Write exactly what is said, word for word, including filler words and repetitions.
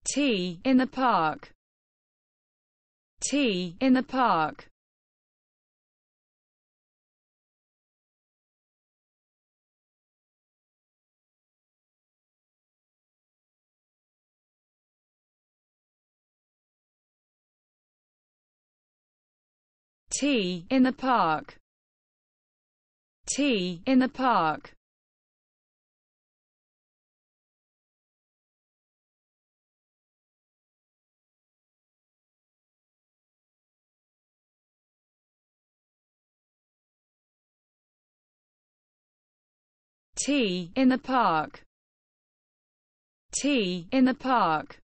Tea in the park. Tea in the park. Tea in the park. Tea in the park. Tea in the park. Tea in the park.